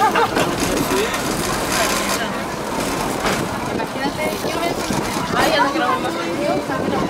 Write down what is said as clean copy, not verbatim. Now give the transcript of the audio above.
Imagínate, yo me... Ay, ya no quiero ver más.